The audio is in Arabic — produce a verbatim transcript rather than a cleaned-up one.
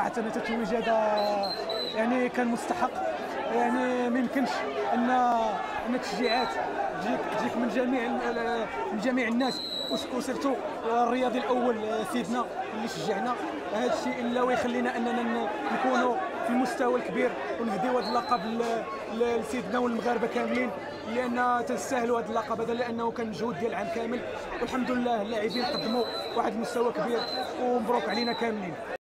صراحه التتويج هذا يعني كان مستحق. يعني ما يمكنش ان ان التشجيعات تجيك تجيك من جميع من جميع الناس، وسيرتو الرياضي الاول سيدنا اللي شجعنا. هذا الشيء الا ويخلينا اننا نكونوا في المستوى الكبير ونهديو هذا اللقب لسيدنا والمغاربه كاملين، لان تستاهلوا هذا اللقب هذا، لانه كان مجهود ديال العام كامل، والحمد لله اللاعبين قدموا واحد المستوى كبير، ومبروك علينا كاملين.